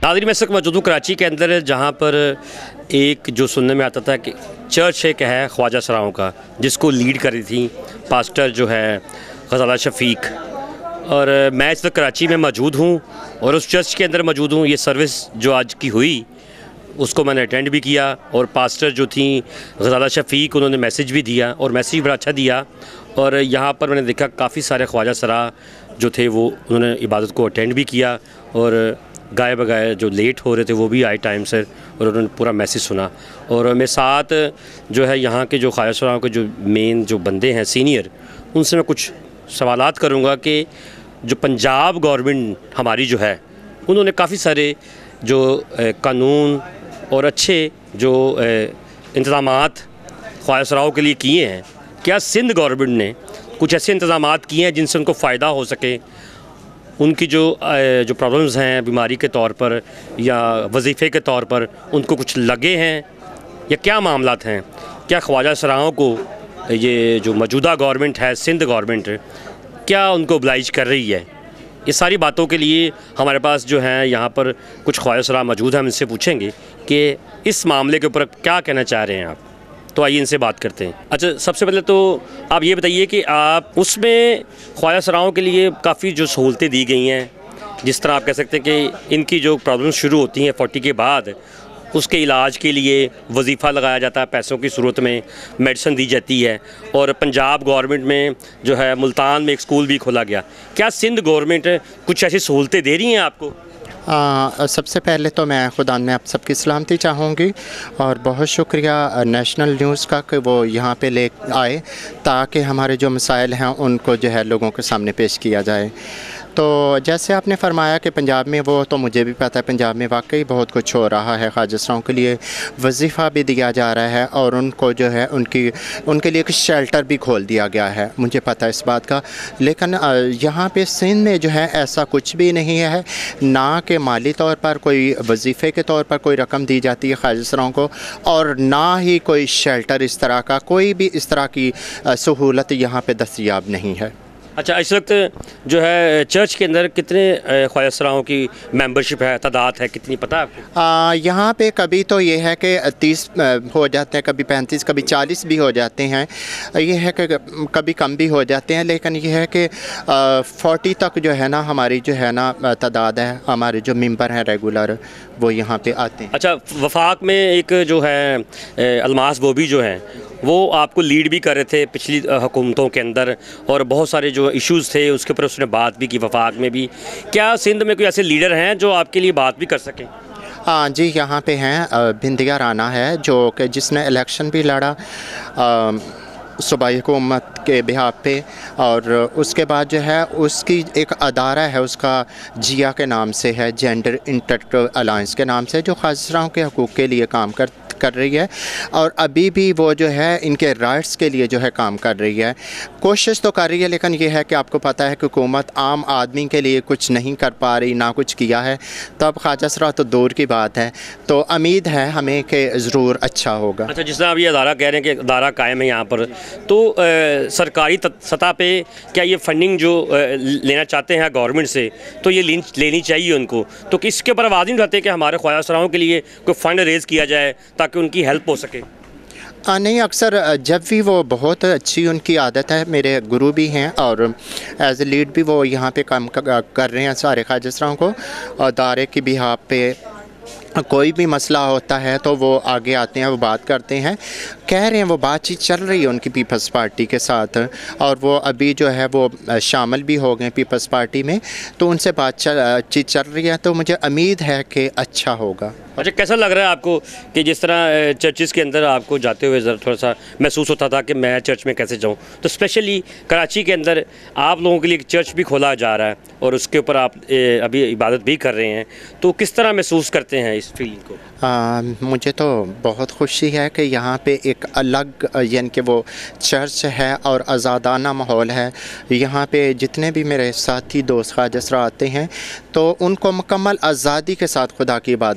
नाज़रीन, मैं इस वक्त मौजूद हूँ कराची के अंदर, जहाँ पर एक जो सुनने में आता था कि चर्च एक है ख्वाजा सराओं का, जिसको लीड कर रही थी पास्टर जो है ग़ज़ाला शफ़ीक। और मैं इस वक्त कराची में मौजूद हूँ और उस चर्च के अंदर मौजूद हूँ। ये सर्विस जो आज की हुई उसको मैंने अटेंड भी किया और पास्टर जो थी ग़ज़ाला शफ़ीक, उन्होंने मैसेज भी दिया और मैसेज बड़ा अच्छा दिया। और यहाँ पर मैंने देखा काफ़ी सारे ख्वाजा सरा जो थे वो उन्होंने इबादत को अटेंड भी किया और गाए बगाए जो लेट हो रहे थे वो भी आए टाइम से और उन्होंने पूरा मैसेज सुना। और मेरे साथ जो है यहाँ के जो ख्वाजा सराओं के जो मेन जो बंदे हैं सीनियर, उनसे मैं कुछ सवालात करूँगा कि जो पंजाब गवर्नमेंट हमारी जो है, उन्होंने काफ़ी सारे जो कानून और अच्छे जो इंतज़ामात ख्वाजा सराओं के लिए किए हैं, क्या सिंध गवर्नमेंट ने कुछ ऐसे इंतज़ामात किए हैं जिनसे उनको फ़ायदा हो सके? उनकी जो प्रॉब्लम्स हैं बीमारी के तौर पर या वजीफ़े के तौर पर, उनको कुछ लगे हैं या क्या मामलात हैं? क्या ख्वाजा सराओं को ये जो मौजूदा गवर्नमेंट है, सिंध गवर्नमेंट, क्या उनको ओब्लाइज कर रही है? ये सारी बातों के लिए हमारे पास जो है यहाँ पर कुछ ख्वाजा सरा मौजूद हैं। हम इनसे पूछेंगे कि इस मामले के ऊपर क्या कहना चाह रहे हैं आप। तो आइए इनसे बात करते हैं। अच्छा, सबसे पहले तो आप ये बताइए कि आप उसमें ख्वाजा सराओं के लिए काफ़ी जो सहूलतें दी गई हैं, जिस तरह आप कह सकते हैं कि इनकी जो प्रॉब्लम शुरू होती हैं 40 के बाद, उसके इलाज के लिए वजीफ़ा लगाया जाता है, पैसों की सूरत में मेडिसिन दी जाती है। और पंजाब गवर्नमेंट में जो है मुल्तान में एक स्कूल भी खोला गया। क्या सिंध गवर्नमेंट कुछ ऐसी सहूलतें दे रही हैं आपको? सबसे पहले तो मैं खुदा में आप सबकी सलामती चाहूँगी और बहुत शुक्रिया नेशनल न्यूज़ का कि वो यहाँ पे ले आए ताकि हमारे जो मसाइल हैं उनको जो है लोगों के सामने पेश किया जाए। तो जैसे आपने फरमाया कि पंजाब में, वो तो मुझे भी पता है, पंजाब में वाकई बहुत कुछ हो रहा है। ख्वाजा सराओं के लिए वजीफ़ा भी दिया जा रहा है और उनको जो है उनके लिए एक शेल्टर भी खोल दिया गया है, मुझे पता है इस बात का। लेकिन यहाँ पे सिंध में जो है ऐसा कुछ भी नहीं है, ना कि माली तौर पर कोई वजीफ़े के तौर पर कोई रकम दी जाती है ख्वाजा सराओं को, और ना ही कोई शेल्टर, इस तरह का कोई भी इस तरह की सहूलत यहाँ पे दस्तयाब नहीं है। अच्छा, इस वक्त जो है चर्च के अंदर कितने ख्वाजा सराओं की मेंबरशिप है, तादाद है कितनी, पता है आपको? यहाँ पे कभी तो ये है कि 30 हो जाते हैं, कभी 35, कभी 40 भी हो जाते हैं। ये है कि कभी कम भी हो जाते हैं, लेकिन ये है कि 40 तक जो है ना हमारी जो है ना तादाद है। हमारे जो मेंबर हैं रेगुलर वो यहाँ पे आते हैं। अच्छा, वफाक में एक जो है अलमास बोबी जो हैं, वो आपको लीड भी कर रहे थे पिछली हुकूमतों के अंदर और बहुत सारे जो इश्यूज़ थे उसके ऊपर उसने बात भी की वफाक में भी। क्या सिंध में कोई ऐसे लीडर हैं जो आपके लिए बात भी कर सकें? हाँ जी, यहाँ पे हैं बिंदिया राना है जो कि जिसने इलेक्शन भी लड़ा सूबाई हुकूमत के बिहाफ पे, और उसके बाद जो है उसकी एक अदारा है, उसका जिया के नाम से है, जेंडर इंटर अलायंस के नाम से, जो ख्वाजा सराओं के हकूक़ के लिए काम कर रही है और अभी भी वो जो है इनके राइट्स के लिए जो है काम कर रही है, कोशिश तो कर रही है। लेकिन ये है कि आपको पता है कि हुकूमत आम आदमी के लिए कुछ नहीं कर पा रही, ना कुछ किया है, तब ख्वाजा सरा तो दूर की बात है। तो उम्मीद है हमें कि ज़रूर अच्छा होगा। अच्छा, जिस तरह आप ये अदारा कह रहे हैं कि अदारा कायम है यहाँ पर, तो सरकारी सतह पे क्या ये फंडिंग जो लेना चाहते हैं गवर्नमेंट से, तो ये लेनी चाहिए उनको? तो किसके ऊपर आवाज़ नहीं उठाते कि हमारे ख्वाजा सराओं के लिए कोई फ़ंड रेज़ किया जाए ताकि उनकी हेल्प हो सके? नहीं, अक्सर जब भी वो बहुत अच्छी उनकी आदत है, मेरे गुरु भी हैं और एज ए लीड भी वो यहाँ पे काम कर रहे हैं सारे ख्वाजा सराओं को। अदारे की बिहाफ पे कोई भी मसला होता है तो वो आगे आते हैं, वो बात करते हैं, कह रहे हैं, वो बातचीत चल रही है उनकी पीपल्स पार्टी के साथ और वो अभी जो है वो शामिल भी हो गए पीपल्स पार्टी में, तो उनसे बातचीत चल रही है। तो मुझे उम्मीद है कि अच्छा होगा। अच्छा, कैसा लग रहा है आपको कि जिस तरह चर्चिज़ के अंदर आपको जाते हुए ज़रा थोड़ा सा महसूस होता था कि मैं चर्च में कैसे जाऊं, तो स्पेशली कराची के अंदर आप लोगों के लिए एक चर्च भी खोला जा रहा है और उसके ऊपर आप अभी इबादत भी कर रहे हैं, तो किस तरह महसूस करते हैं इस फीलिंग को? मुझे तो बहुत खुशी है कि यहाँ पे एक अलग यानी कि वो चर्च है और आज़ादाना माहौल है। यहाँ पे जितने भी मेरे साथी दोस्त ख्वाजा सरा आते हैं तो उनको मुकम्मल आज़ादी के साथ खुदा की इबादत करने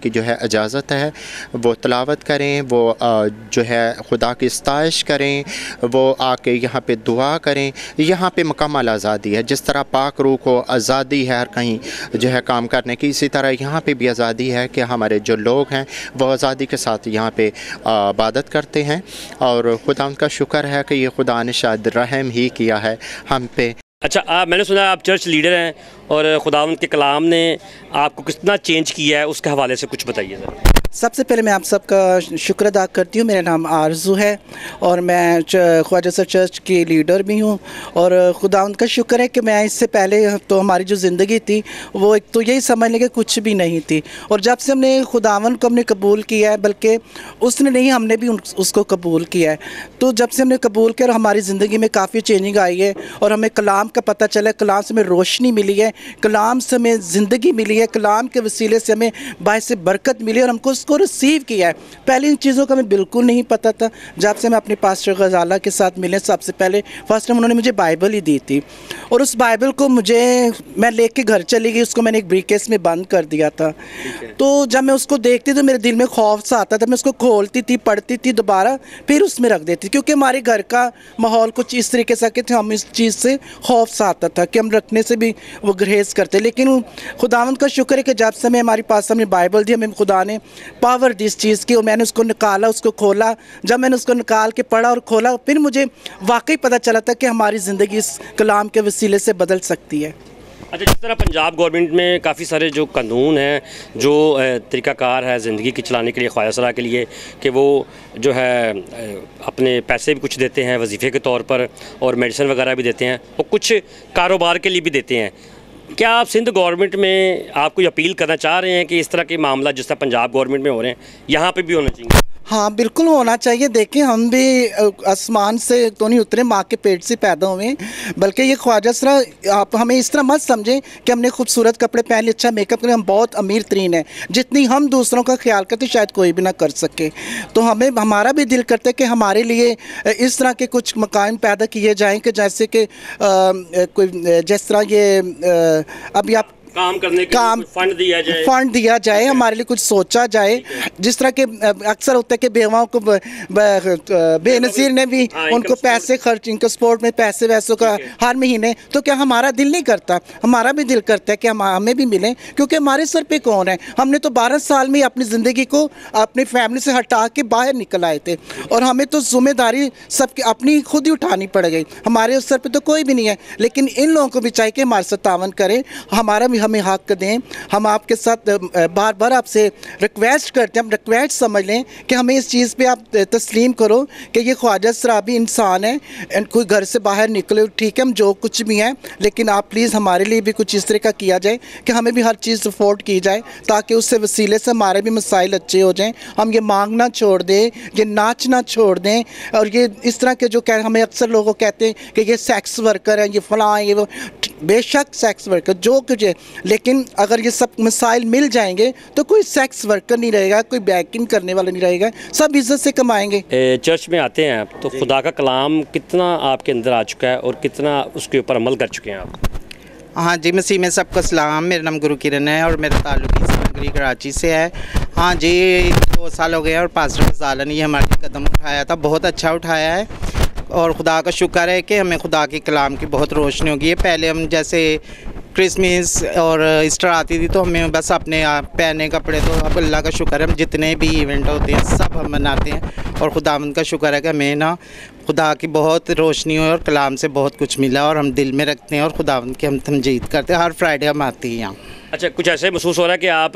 की जो है इजाज़त है, वो तिलावत करें, वो जो है खुदा की इस्ताइश करें, वो आके यहाँ पे दुआ करें। यहाँ पे मुकम्मल आज़ादी है, जिस तरह पाक रूह को आज़ादी है हर कहीं जो है काम करने की, इसी तरह यहाँ पे भी आज़ादी है कि हमारे जो लोग हैं वो आज़ादी के साथ यहाँ पे इबादत करते हैं। और खुदा का शुक्र है कि ये खुदा ने शायद रहम ही किया है हम पे। अच्छा, मैंने सुना आप चर्च लीडर हैं और खुदावंद के कलाम ने आपको कितना चेंज किया है, उसके हवाले से कुछ बताइए ज़रा। सबसे पहले मैं आप सबका शुक्र अदा करती हूँ। मेरा नाम आरज़ू है और मैं ख्वाजा सर चर्च की लीडर भी हूँ। और खुदावंद का शुक्र है कि मैं इससे पहले तो हमारी जो ज़िंदगी थी वो एक तो यही समझ लें कि कुछ भी नहीं थी, और जब से हमने खुदावंद को हमने कबूल किया है, बल्कि उसने नहीं हमने भी उसको कबूल किया है, तो जब से हमने कबूल किया और हमारी ज़िंदगी में काफ़ी चेंजिंग आई है और हमें कलाम का पता चला, कलाम से हमें रोशनी मिली है, कलाम से हमें ज़िंदगी मिली है, कलाम के वसीले से हमें बायस बरकत मिली और हमको उसको रिसीव किया है। पहले इन चीज़ों का हमें बिल्कुल नहीं पता था। जब से मैं अपने पास्टर गजाला के साथ मिले, सबसे पहले फर्स्ट टाइम उन्होंने मुझे बाइबल ही दी थी, और उस बाइबल को मैं लेके घर चली गई, उसको मैंने एक ब्रीकेस में बंद कर दिया था। तो जब मैं उसको देखती तो मेरे दिल में खौफ सा आता था, मैं उसको खोलती थी, पढ़ती थी, दोबारा फिर उसमें रख देती, क्योंकि हमारे घर का माहौल कुछ इस तरीके से कि हम इस चीज़ से खौफ सा आता था कि हम रखने से भी वो गुरेज करते। लेकिन खुदावंद का शुक्र है कि जब से हमारे पास हमने बाइबल दी, हमें खुदा ने पावर दी इस चीज़ की, और मैंने उसको निकाला, उसको खोला। जब मैंने उसको निकाल के पढ़ा और खोला, फिर मुझे वाकई पता चला था कि हमारी ज़िंदगी इस कलाम के वसीले से बदल सकती है। अच्छा, जिस तरह पंजाब गवर्नमेंट में काफ़ी सारे जो कानून हैं, जो तरीक़ाकार है ज़िंदगी की चलाने के लिए ख्वाजा सरा के लिए, कि वो जो है अपने पैसे भी कुछ देते हैं वजीफ़े के तौर पर और मेडिसिन वगैरह भी देते हैं, और कुछ कारोबार के लिए भी देते हैं। क्या आप सिंध गवर्नमेंट में आप कोई अपील करना चाह रहे हैं कि इस तरह के मामला जिस तरह पंजाब गवर्नमेंट में हो रहे हैं यहाँ पे भी होना चाहिए? हाँ, बिल्कुल होना चाहिए। देखिए, हम भी आसमान से तो नहीं उतरे, माँ के पेट से पैदा हुए, बल्कि ये ख्वाजा सरा, आप हमें इस तरह मत समझें कि हमने खूबसूरत कपड़े पहन लिए, अच्छा मेकअप करें, हम बहुत अमीर तरीन हैं। जितनी हम दूसरों का ख्याल करते शायद कोई भी ना कर सके। तो हमारा भी दिल करता है कि हमारे लिए इस तरह के कुछ मकाम पैदा किए जाएँ कि जैसे कि जिस तरह ये अभी आप काम करने के लिए फंड दिया जाए, हमारे लिए कुछ सोचा जाए। जिस तरह के अक्सर होता है कि बेवाओं को बेनज़ीर ने भी उनको पैसे खर्च, इनके स्पोर्ट में पैसे वैसों का हर महीने, तो क्या हमारा दिल नहीं करता? हमारा भी दिल करता है कि हमें भी मिलें, क्योंकि हमारे सर पे कौन है? हमने तो 12 साल में अपनी ज़िंदगी को अपनी फैमिली से हटा के बाहर निकल आए थे, और हमें तो जिम्मेदारी सबकी अपनी खुद ही उठानी पड़ गई। हमारे सर पे तो कोई भी नहीं है, लेकिन इन लोगों को भी चाहिए कि हमारे साथ तावन करें, हमारा भी हमें हक दें। हम आपके साथ बार बार आपसे रिक्वेस्ट करते हैं, हम रिक्वेस्ट समझ लें कि हमें इस चीज़ पे आप तस्लीम करो कि ये ख्वाजा सरा भी इंसान है, कोई घर से बाहर निकले, ठीक है, हम जो कुछ भी हैं, लेकिन आप प्लीज़ हमारे लिए भी कुछ इस तरह का किया जाए कि हमें भी हर चीज़ सपोर्ट की जाए, ताकि उससे वसीले से हमारे भी मसाइल अच्छे हो जाएँ। हम ये मांगना छोड़ दें, ये नाचना छोड़ दें, और ये इस तरह के जो हमें अक्सर लोगों कहते हैं कि ये सेक्स वर्कर हैं, ये फलां, ये वो, बेशक सेक्स वर्कर जो कुछ है, लेकिन अगर ये सब मसाइल मिल जाएंगे तो कोई सेक्स वर्कर नहीं रहेगा, कोई बैकिंग करने वाला नहीं रहेगा, सब इज्जत से कमाएंगे। चर्च में आते हैं आप, तो खुदा का कलाम कितना आपके अंदर आ चुका है और कितना उसके ऊपर अमल कर चुके हैं आप? हाँ जी, मसीह में सबको सलाम। मेरा नाम गुरु किरण है और मेरा ताल्लुक नगरी कराची से है। हाँ जी, 2 साल हो गए और पास्टर गजाला ने ये हमारे लिए कदम उठाया था, बहुत अच्छा उठाया है, और खुदा का शुक्र है कि हमें खुदा के कलाम की बहुत रोशनी होगी है। पहले हम जैसे क्रिसमस और ईस्टर आती थी तो हमें बस अपने पहने कपड़े, तो अब अल्लाह का शुक्र है हम जितने भी इवेंट होते हैं सब हम मनाते हैं, और खुदावंद का शुक्र है कि हमें ना खुदा की बहुत रोशनी हो और कलाम से बहुत कुछ मिला, और हम दिल में रखते हैं और खुदावंद की हम तमजीद करते हैं। हर फ्राइडे हम आते हैं यहाँ। अच्छा, कुछ ऐसे महसूस हो रहा है कि आप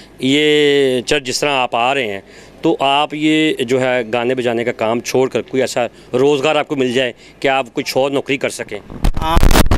ये चर्च जिस तरह आप आ रहे हैं, तो आप ये जो है गाने बजाने का काम छोड़कर कोई ऐसा रोज़गार आपको मिल जाए कि आप कुछ और नौकरी कर सकें? हाँ,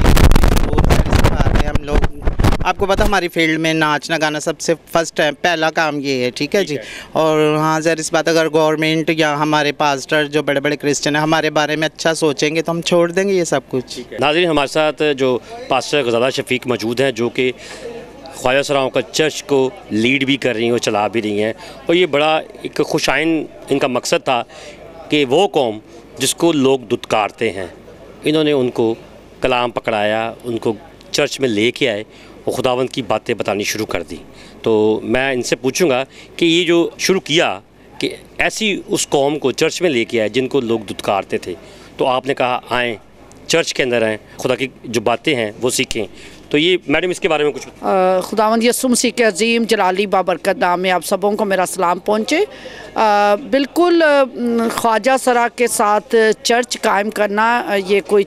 हम लोग, आपको पता हमारी फील्ड में नाचना गाना सबसे फर्स्ट है, पहला काम ये है, ठीक है जी। और हाँ सर, इस बात अगर गवर्नमेंट या हमारे पास्टर जो बड़े बड़े क्रिश्चियन हैं हमारे बारे में अच्छा सोचेंगे तो हम छोड़ देंगे ये सब कुछ। नाज़रीन, हमारे साथ जो पास्टर गजाला शफीक मौजूद हैं, जो कि ख्वाजा सराओं का चर्च को लीड भी कर रही हैं और चला भी रही हैं, और ये बड़ा एक खुशाइन इनका मकसद था कि वो कौम जिसको लोग दुत्कारते हैं, इन्होंने उनको कलाम पकड़ाया, उनको चर्च में लेके आए वो खुदावंद की बातें बतानी शुरू कर दी। तो मैं इनसे पूछूंगा कि ये जो शुरू किया कि ऐसी उस कौम को चर्च में लेके आए जिनको लोग दुत्कारते थे, तो आपने कहा आएँ चर्च के अंदर आएँ, खुदा की जो बातें हैं वो सीखें। तो ये मैडम इसके बारे में कुछ खुदावंद यसु मसीह के अजीम जलाली बाबरकत नाम में आप सबों को मेरा सलाम पहुँचे। बिल्कुल ख्वाजा सरा के साथ चर्च कायम करना ये कोई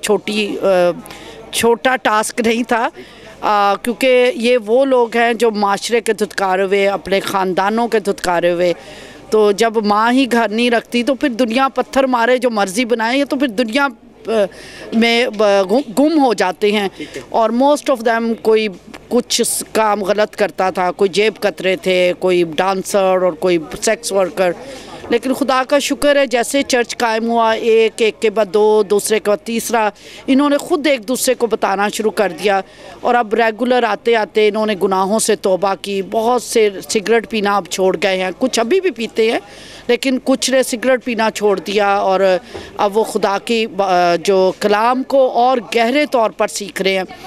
छोटा टास्क नहीं था, क्योंकि ये वो लोग हैं जो माशरे के धुतकारे हुए, अपने ख़ानदानों के धुतकारे हुए। तो जब माँ ही घर नहीं रखती तो फिर दुनिया पत्थर मारे जो मर्ज़ी बनाए, तो फिर दुनिया में गुम हो जाते हैं। और मोस्ट ऑफ देम कोई कुछ काम गलत करता था, कोई जेब कतरे थे, कोई डांसर और कोई सेक्स वर्कर। लेकिन खुदा का शुक्र है जैसे चर्च कायम हुआ, एक के बाद दो, दूसरे के बाद तीसरा, इन्होंने ख़ुद एक दूसरे को बताना शुरू कर दिया। और अब रेगुलर आते आते इन्होंने गुनाहों से तौबा की। बहुत से सिगरेट पीना अब छोड़ गए हैं, कुछ अभी भी पीते हैं लेकिन कुछ ने सिगरेट पीना छोड़ दिया। और अब वो खुदा की जो कलाम को और गहरे तौर पर सीख रहे हैं।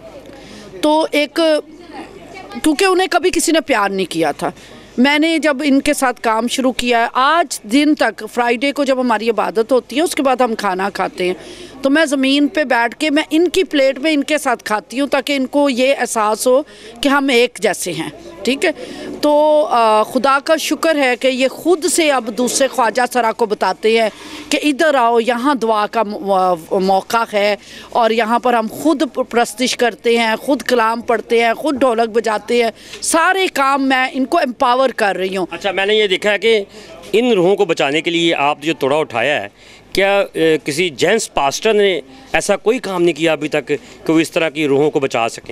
तो एक क्योंकि उन्हें कभी किसी ने प्यार नहीं किया था। मैंने जब इनके साथ काम शुरू किया है, आज दिन तक फ्राइडे को जब हमारी इबादत होती है उसके बाद हम खाना खाते हैं, तो मैं ज़मीन पे बैठ के मैं इनकी प्लेट में इनके साथ खाती हूँ ताकि इनको ये एहसास हो कि हम एक जैसे हैं। ठीक है, तो खुदा का शुक्र है कि ये ख़ुद से अब दूसरे ख्वाजा सरा को बताते हैं कि इधर आओ, यहाँ दुआ का मौका है और यहाँ पर हम खुद प्रस्तिश करते हैं, खुद कलाम पढ़ते हैं, खुद ढोलक बजाते हैं, सारे काम मैं इनको एम्पावर कर रही हूँ। अच्छा, मैंने ये देखा है कि इन रूहों को बचाने के लिए आप जो तोड़ा उठाया है, क्या किसी जेंट्स पास्टर ने ऐसा कोई काम नहीं किया अभी तक कि वो इस तरह की रूहों को बचा सकें?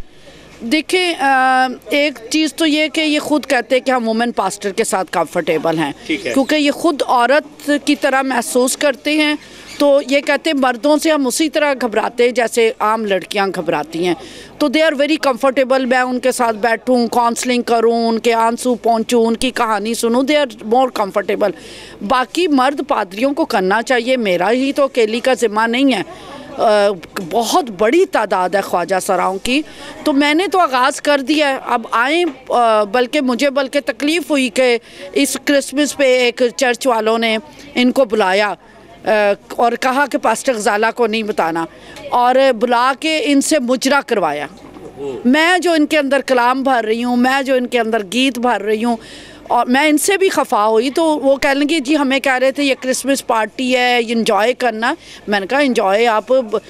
देखिए, एक चीज़ तो ये कि ये ख़ुद कहते हैं कि हम वुमेन पास्टर के साथ कंफर्टेबल हैं, क्योंकि ये ख़ुद औरत की तरह महसूस करते हैं। तो ये कहते हैं मर्दों से हम उसी तरह घबराते हैं जैसे आम लड़कियां घबराती हैं। तो दे आर वेरी कंफर्टेबल। मैं उनके साथ बैठूं, काउंसलिंग करूं, उनके आंसू पहुंचूं, उनकी कहानी सुनूं, दे आर मोर कंफर्टेबल। बाकी मर्द पादरियों को करना चाहिए, मेरा ही तो अकेली का ज़िम्मा नहीं है। बहुत बड़ी तादाद है ख्वाजा सराओं की। तो मैंने तो आगाज़ कर दिया है, अब आएँ। बल्कि तकलीफ़ हुई कि इस क्रिसमस पे एक चर्च वालों ने इनको बुलाया और कहा कि पास्टर गजाला को नहीं बताना, और बुला के इनसे मुजरा करवाया। मैं जो इनके अंदर कलाम भर रही हूँ, मैं जो इनके अंदर गीत भर रही हूँ, और मैं इनसे भी खफा हुई। तो वो कह लेंगे जी हमें कह रहे थे ये क्रिसमस पार्टी है, इंजॉय करना। मैंने कहा इंजॉय आप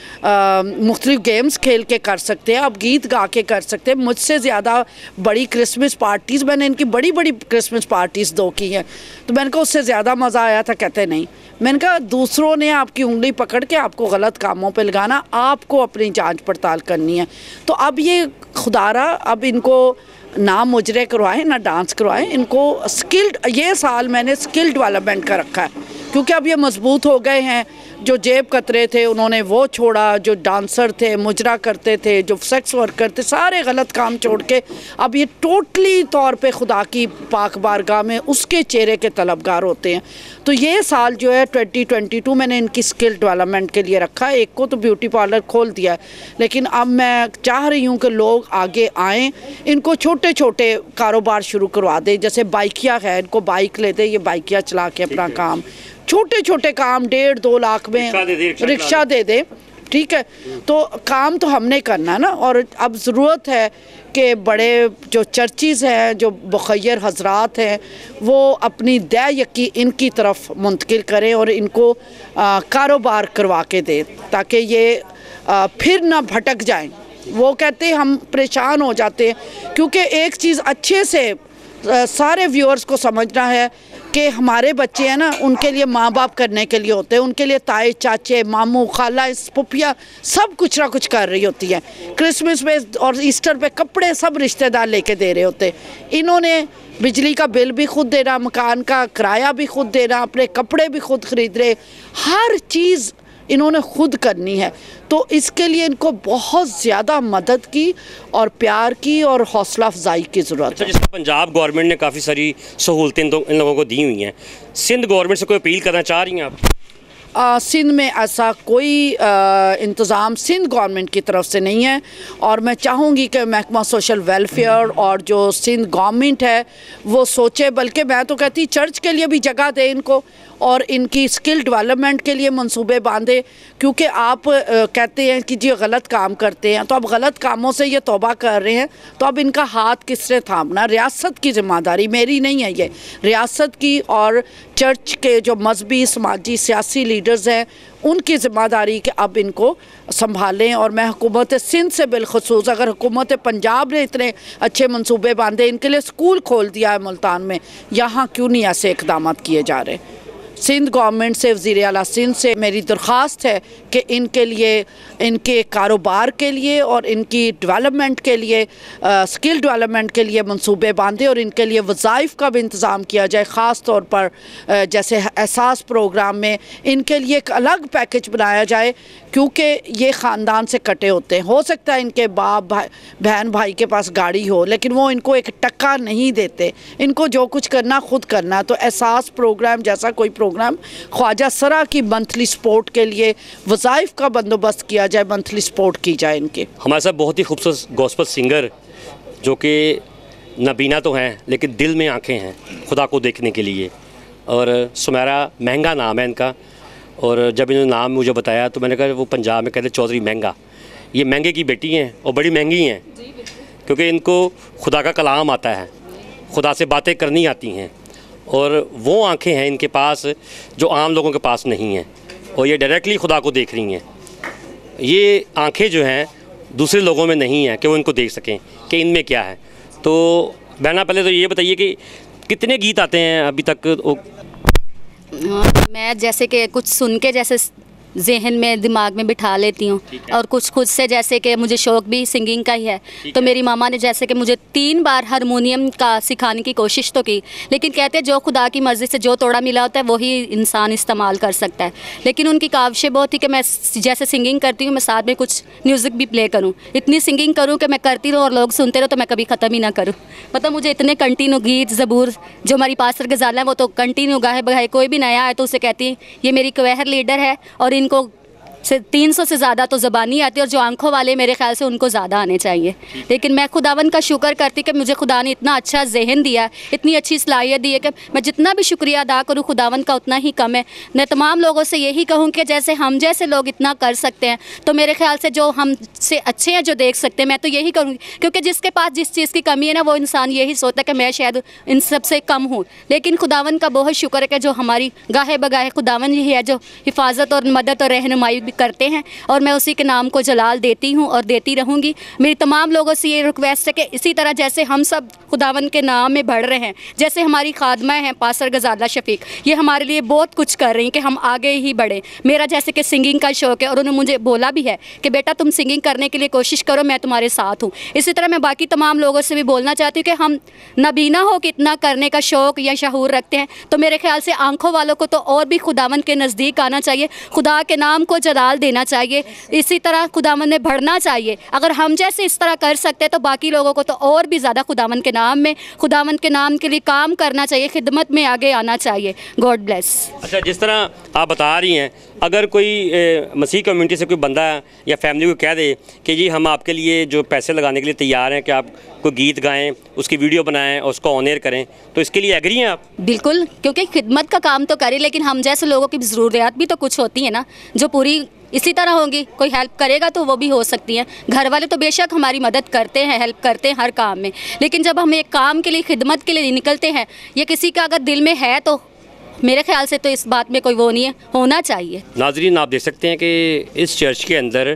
मुख्तलिफ गेम्स खेल के कर सकते हैं, आप गीत गा के कर सकते हैं। मुझसे ज़्यादा बड़ी क्रिसमस पार्टीज़ मैंने इनकी बड़ी क्रिसमस पार्टीज़ 2 की हैं। तो मैंने कहा उससे ज़्यादा मज़ा आया था। कहते नहीं। मैंने कहा दूसरों ने आपकी उंगली पकड़ के आपको गलत कामों पे लगाना, आपको अपनी जांच पड़ताल करनी है। तो अब ये खुदारा अब इनको ना मुजरे करवाएं ना डांस करवाएं, इनको स्किल्ड, ये साल मैंने स्किल डेवलपमेंट का रखा है, क्योंकि अब ये मजबूत हो गए हैं। जो जेब कतरे थे उन्होंने वो छोड़ा, जो डांसर थे, मुजरा करते थे, जो सेक्स वर्कर थे, सारे गलत काम छोड़ के अब ये टोटली तौर पे खुदा की पाक बारगाह में उसके चेहरे के तलबगार होते हैं। तो ये साल जो है 2022 मैंने इनकी स्किल डेवलपमेंट के लिए रखा है। एक को तो ब्यूटी पार्लर खोल दिया है, लेकिन अब मैं चाह रही हूँ कि लोग आगे आएँ, इनको छोटे छोटे कारोबार शुरू करवा दें। जैसे बाइकिया है, इनको बाइक ले दें, ये बाइकिया चला के अपना काम, छोटे छोटे काम 1.5-2 लाख में रिक्शा दे दे। ठीक है, तो काम तो हमने करना ना। और अब ज़रूरत है कि बड़े जो चर्चिज़ हैं, जो मुखय्यर हजरात हैं, वो अपनी दया यकी इनकी तरफ मुंतकिल करें और इनको कारोबार करवा के दें, ताकि ये फिर ना भटक जाएं। वो कहते हैं हम परेशान हो जाते हैं, क्योंकि एक चीज़ अच्छे से सारे व्यूअर्स को समझना है कि हमारे बच्चे हैं ना, उनके लिए माँ बाप करने के लिए होते हैं, उनके लिए ताए चाचे मामू खाला पुपिया सब कुछ ना कुछ कर रही होती है। क्रिसमस पे और ईस्टर पे कपड़े सब रिश्तेदार लेके दे रहे होते। इन्होंने बिजली का बिल भी खुद देना, मकान का किराया भी खुद देना, अपने कपड़े भी खुद खरीद रहे, हर चीज़ इन्होंने खुद करनी है। तो इसके लिए इनको बहुत ज़्यादा मदद की और प्यार की और हौसला अफजाई की ज़रूरत है। जैसे पंजाब गवर्नमेंट ने काफ़ी सारी सहूलतें इन लोगों को दी हुई हैं, सिंध गवर्नमेंट से कोई अपील करना चाह रही हैं आप? सिंध में ऐसा कोई इंतज़ाम सिंध गवर्नमेंट की तरफ से नहीं है, और मैं चाहूँगी कि महकमा सोशल वेलफेयर और जो सिंध गवर्नमेंट है वो सोचे, बल्कि मैं तो कहती चर्च के लिए भी जगह दे इनको और इनकी स्किल डेवलपमेंट के लिए मंसूबे बांधे। क्योंकि आप कहते हैं कि जी गलत काम करते हैं, तो अब गलत कामों से ये तौबा कर रहे हैं, तो अब इनका हाथ किसने थामना? रियासत की ज़िम्मेदारी मेरी नहीं है, ये रियासत की और चर्च के जो मजहबी समाजी सियासी लीडर्स हैं उनकी ज़िम्मेदारी कि अब इनको संभालें। और मैं हुकूमत सिंध से बिलखसूस, अगर हुकूमत पंजाब ने इतने अच्छे मंसूबे बांधे, इनके लिए स्कूल खोल दिया है मुल्तान में, यहाँ क्यों नहीं ऐसे इक़दाम किए जा रहे? सिंध गवर्नमेंट से, वज़ीर आला सिंध से मेरी दरख्वास्त है कि इनके लिए, इनके कारोबार के लिए और इनकी डेवलपमेंट के लिए, स्किल डेवलपमेंट के लिए मंसूबे बांधे और इनके लिए वज़ाइफ का भी इंतज़ाम किया जाए। ख़ास तौर पर जैसे एहसास प्रोग्राम में इनके लिए एक अलग पैकेज बनाया जाए, क्योंकि ये ख़ानदान से कटे होते हैं। हो सकता है इनके बाप बहन भाई के पास गाड़ी हो, लेकिन वो इनको एक टक्का नहीं देते, इनको जो कुछ करना खुद करना। तो एहसास प्रोग्राम जैसा कोई प्रोग्राम ख्वाजा सरा की मंथली सपोर्ट के लिए वज़ाइफ का बंदोबस्त किया जाए, मंथली सपोर्ट की जाए इनके। हमारे साथ बहुत ही खूबसूरत गॉस्पेल सिंगर जो कि नबीना तो हैं लेकिन दिल में आंखें हैं खुदा को देखने के लिए, और सुमेरा महंगा नाम है इनका। और जब इन्होंने नाम मुझे बताया तो मैंने कहा वो पंजाब में कहते चौधरी महंगा, ये महंगे की बेटी हैं और बड़ी महंगी हैं, क्योंकि इनको खुदा का कलाम आता है, खुदा से बातें करनी आती हैं, और वो आंखें हैं इनके पास जो आम लोगों के पास नहीं हैं, और ये डायरेक्टली खुदा को देख रही हैं। ये आंखें जो हैं दूसरे लोगों में नहीं हैं कि वो इनको देख सकें कि इनमें क्या है। तो बहना पहले तो ये बताइए कि कितने गीत आते हैं अभी तक? मैं जैसे कि कुछ सुन के जैसे जहन में दिमाग में बिठा लेती हूँ, और कुछ खुद से, जैसे कि मुझे शौक़ भी सिंगिंग का ही है, तो मेरी मामा ने जैसे कि मुझे 3 बार हारमोनियम का सिखाने की कोशिश तो की, लेकिन कहते हैं जो खुदा की मर्ज़ी से जो तोड़ा मिला होता है वही इंसान इस्तेमाल कर सकता है। लेकिन उनकी काविशें बहुत थी कि मैं जैसे सिंगिंग करती हूँ मैं साथ में कुछ म्यूज़िक भी प्ले करूँ, इतनी सिंगिंग करूँ कि मैं करती रहूँ और लोग सुनते रहो, तो मैं कभी ख़त्म ही ना करूँ। मतलब मुझे इतने कंटिन्यू गीत ज़बूर, जो हमारी पास्टर गज़ाल है वो तो कंटिन्यू गाहे बगाए, कोई भी नया आए तो उसे कहती है ये मेरी क्वेहर लीडर है, और इनको से 300 से ज़्यादा तो ज़बानी आती है, और जो आंखों वाले मेरे ख्याल से उनको ज़्यादा आने चाहिए। लेकिन मैं खुदावन का शुक्र करती कि मुझे खुदा ने इतना अच्छा जहन दिया, इतनी अच्छी सलाहियत दी है कि मैं जितना भी शुक्रिया अदा करूँ खुदावन का उतना ही कम है। मैं तमाम लोगों से यही कहूँ कि जैसे हम जैसे लोग इतना कर सकते हैं, तो मेरे ख्याल से जो हमसे अच्छे हैं, जो देख सकते हैं, मैं तो यही करूँगी, क्योंकि जिसके पास जिस चीज़ की कमी है ना, वो इंसान यही सोचता है कि मैं शायद इन सबसे कम हूँ। लेकिन खुदावन का बहुत शुक्र है कि जो हमारी गाहे बगाहे खुदावन यही है जो हिफाजत और मदद और रहनुमाई करते हैं, और मैं उसी के नाम को जलाल देती हूँ और देती रहूँगी। मेरी तमाम लोगों से ये रिक्वेस्ट है कि इसी तरह जैसे हम सब खुदावन के नाम में बढ़ रहे हैं, जैसे हमारी खादमा हैं पास्टर गज़ाला शफीक, ये हमारे लिए बहुत कुछ कर रही हैं कि हम आगे ही बढ़ें। मेरा जैसे कि सिंगिंग का शौक़ है, और उन्होंने मुझे बोला भी है कि बेटा तुम सिंगिंग करने के लिए कोशिश करो, मैं तुम्हारे साथ हूँ। इसी तरह मैं बाकी तमाम लोगों से भी बोलना चाहती हूँ कि हम नबीना हो कि इतना करने का शौक़ या शहूर रखते हैं, तो मेरे ख्याल से आंखों वालों को तो और भी खुदावन के नज़दीक आना चाहिए, खुदा के नाम को जलाल देना चाहिए, इसी तरह खुदावन में बढ़ना चाहिए। अगर हम जैसे इस तरह कर सकते हैं तो बाकी लोगों को तो और भी ज़्यादा खुदावन के नाम में, खुदावन के नाम के लिए काम करना चाहिए, खिदमत में आगे आना चाहिए। God bless. अच्छा, जिस तरह आप बता रही हैं, अगर कोई मसीह कम्युनिटी से कोई बंदा या फैमिली को कह दे कि जी हम आपके लिए जो पैसे लगाने के लिए तैयार हैं कि आप कोई गीत गाएं, उसकी वीडियो बनाएं और उसको ऑन एयर करें, तो इसके लिए एग्री हैं आप? बिल्कुल, क्योंकि खिदमत का काम तो करें, लेकिन हम जैसे लोगों की ज़रूरियात भी तो कुछ होती है ना, जो पूरी इसी तरह होंगी। कोई हेल्प करेगा तो वो भी हो सकती हैं। घर वाले तो बेशक हमारी मदद करते हैं, हेल्प करते हैं हर काम में, लेकिन जब हम एक काम के लिए, खिदमत के लिए निकलते हैं, ये किसी का अगर दिल में है, तो मेरे ख्याल से तो इस बात में कोई वो नहीं है, होना चाहिए। नाज़रीन, आप देख सकते हैं कि इस चर्च के अंदर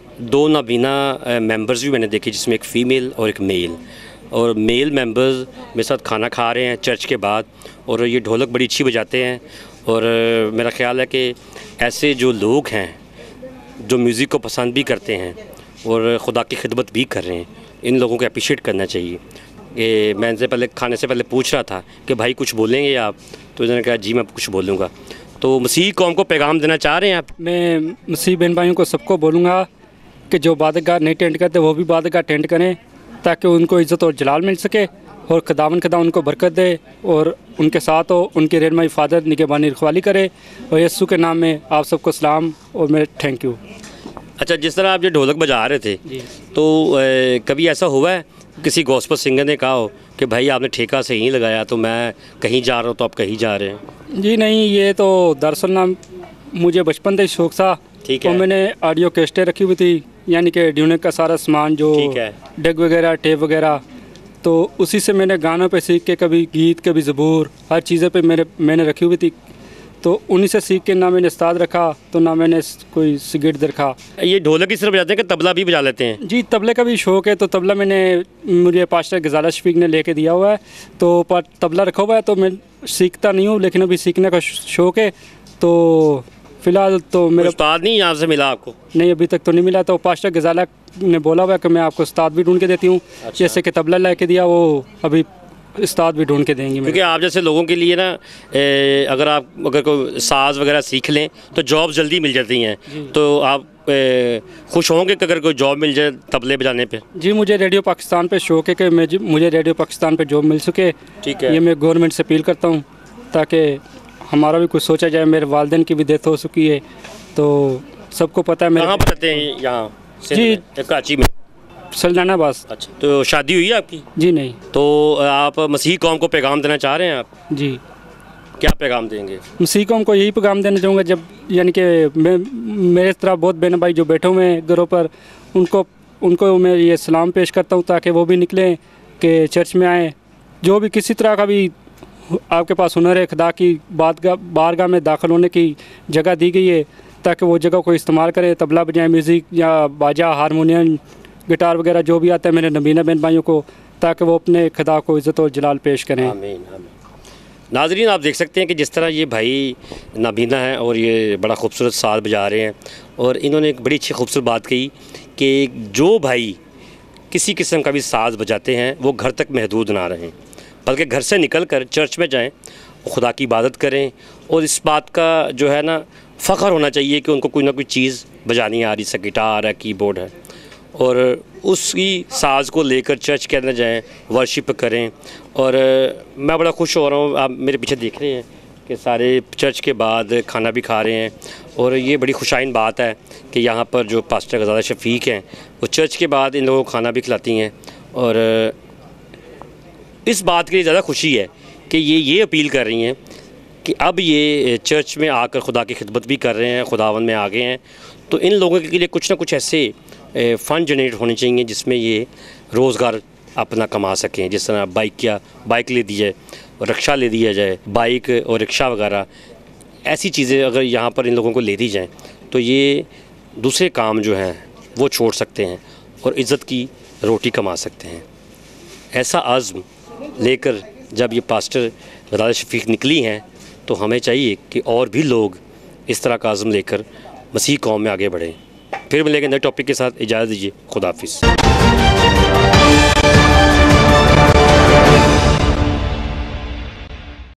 2 नाबीना मेंबर्स भी मैंने देखे, जिसमें एक फ़ीमेल और एक मेल, और मेल मेंबर्स मेरे साथ खाना खा रहे हैं चर्च के बाद, और ये ढोलक बड़ी अच्छी बजाते हैं। और मेरा ख्याल है कि ऐसे जो लोग हैं जो म्यूज़िक को पसंद भी करते हैं और ख़ुदा की खिदमत भी कर रहे हैं, इन लोगों को अप्रिशिएट करना चाहिए। ये मैं इनसे पहले खाने से पहले पूछ रहा था कि भाई कुछ बोलेंगे आप, तो इन्होंने कहा जी मैं कुछ बोलूँगा। तो मसीह कौम को पैगाम देना चाह रहे हैं आप? मैं मसीह बहन भाइयों को सबको बोलूँगा कि जो इबादतगाह नहीं टेंट करते वो भी इबादतगाह टेंट करें, ताकि उनको इज़्ज़त और जलाल मिल सके, और खुदा उनको बरकत दे और उनके साथ हो, उनकी रहनुमाई हिफाजत निगहबानी रखवाली करे। और यस्सु के नाम में आप सबको सलाम और मेरे थैंक यू। अच्छा, जिस तरह आप ये ढोलक बजा रहे थे तो कभी ऐसा हुआ है किसी गॉस्पेल सिंगर ने कहा हो कि भाई आपने ठेका से ही लगाया तो मैं कहीं जा रहा हूँ तो आप कहीं जा रहे हैं? जी नहीं, ये तो दरअसल ना मुझे बचपन से शौक था। ठीक तो है। मैंने ऑडियो कैसेटें रखी हुई थी, यानी कि ड्यूनिक का सारा सामान जो ठीक है। डेक वगैरह टेप वगैरह, तो उसी से मैंने गानों पे सीख के कभी गीत कभी ज़बूर हर चीज़ें पे मैंने रखी हुई थी। तो उन्हीं से सीख के ना मैंने उस्ताद रखा तो ना मैंने कोई सिगरेट रखा। ये ढोलक किस तरह बजाते हैं कि तबला भी बजा लेते हैं? जी, तबले का भी शौक़ है। तो तबला मुझे पास्टर गजाला शफीक ने लेके दिया हुआ है, तो तबला रखा हुआ है। तो मैं सीखता नहीं हूँ, लेकिन अभी सीखने का शौक़ है। तो फ़िलहाल तो मेरा उस्ताद नहीं यहाँ से मिला आपको? नहीं, अभी तक तो नहीं मिला। तो पास्टर गजाला ने बोला हुआ है कि मैं आपको उस्ताद भी ढूंढ के देती हूँ। जैसे कि तबला लेके दिया, वो अभी उस्ताद भी ढूंढ के देंगे। क्योंकि आप जैसे लोगों के लिए ना अगर कोई साज वगैरह सीख लें तो जॉब जल्दी मिल जाती हैं। तो आप खुश होंगे कि अगर कोई जॉब मिल जाए तबले बजाने पे? जी, मुझे रेडियो पाकिस्तान पे शौक़ है कि मुझे रेडियो पाकिस्तान पे जॉब मिल सके। ठीक है। ये मैं गवर्नमेंट से अपील करता हूँ ताकि हमारा भी कुछ सोचा जाए। मेरे वालिदैन की भी डेथ हो चुकी है, तो सबको पता है। कहाँ पर रहते हैं? यहाँ जी, कराची में। सल्ताना बस। अच्छा, तो शादी हुई है आपकी? जी नहीं। तो आप मसीह कौम को पैगाम देना चाह रहे हैं आप? जी। क्या पैगाम देंगे? मसीह कौम को यही पैगाम देना चाहूँगा, जब यानी कि मेरे तरह बहुत बहन भाई जो बैठे हुए हैं घरों पर, उनको मैं ये सलाम पेश करता हूँ ताकि वो भी निकलें कि चर्च में आएँ। जो भी किसी तरह का भी आपके पास हुनर है, खुदा की बारगाह में दाखिल होने की जगह दी गई है ताकि वो जगह को इस्तेमाल करें। तबला बजाएं, म्यूज़िक या बाजा, हारमोनियम, गिटार वगैरह जो भी आता है मेरे नबीना बहन भाइयों को, ताकि वो अपने खुदा को इज़्ज़त और जलाल पेश करें। आमीन आमीन। नाज़रीन, आप देख सकते हैं कि जिस तरह ये भाई नबीना है और ये बड़ा खूबसूरत साज बजा रहे हैं, और इन्होंने एक बड़ी अच्छी खूबसूरत बात कही कि जो भाई किसी किस्म का भी साज बजाते हैं वो घर तक महदूद ना रहें, बल्कि घर से निकल कर चर्च में जाएं, खुदा की इबादत करें। और इस बात का जो है ना फ़ख्र होना चाहिए कि उनको कोई ना कोई चीज़ बजानी आ रही है, गिटार है, कीबोर्ड है, और उसी साज को लेकर चर्च के अंदर जाएं, वर्शिप करें। और मैं बड़ा खुश हो रहा हूँ, आप मेरे पीछे देख रहे हैं कि सारे चर्च के बाद खाना भी खा रहे हैं। और ये बड़ी खुशाइन बात है कि यहाँ पर जो पास्टर गजाला शफीक हैं वो चर्च के बाद इन लोगों को खाना भी खिलाती हैं। और इस बात के लिए ज़्यादा खुशी है कि ये अपील कर रही हैं कि अब ये चर्च में आकर खुदा की खिदमत भी कर रहे हैं, खुदावन में आ गए हैं। तो इन लोगों के लिए कुछ ना कुछ ऐसे फ़ंड जनरेट होने चाहिए जिसमें ये रोज़गार अपना कमा सकें। जिस तरह बाइक ले दी जाए और रिक्शा ले दिया जाए, बाइक और रिक्शा वगैरह ऐसी चीज़ें अगर यहाँ पर इन लोगों को ले दी जाएँ तो ये दूसरे काम जो हैं वो छोड़ सकते हैं और इज़्ज़त की रोटी कमा सकते हैं। ऐसा आज़्म लेकर जब ये पास्टर गजाला शफीक निकली हैं तो हमें चाहिए कि और भी लोग इस तरह का आज़्म लेकर मसीह कौम में आगे बढ़ें। फिर मिलेंगे नए टॉपिक के साथ। इजाज़त दीजिए। खुदा हाफिज़।